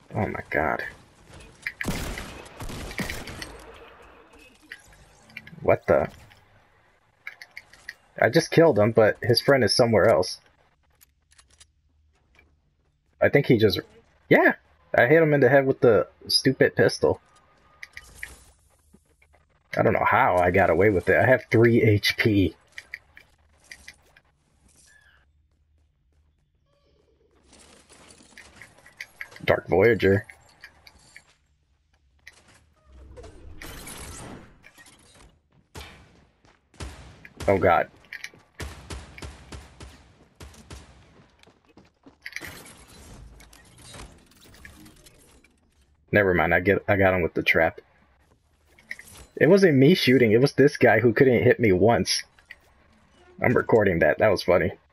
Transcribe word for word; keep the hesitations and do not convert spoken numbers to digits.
Oh my god. What the? I just killed him, but his friend is somewhere else. I think he just... Yeah! I hit him in the head with the stupid pistol. I don't know how I got away with it. I have three H P. Dark Voyager. Oh god. Never mind, I get I got him with the trap. It wasn't me shooting, it was this guy who couldn't hit me once. I'm recording that, that was funny.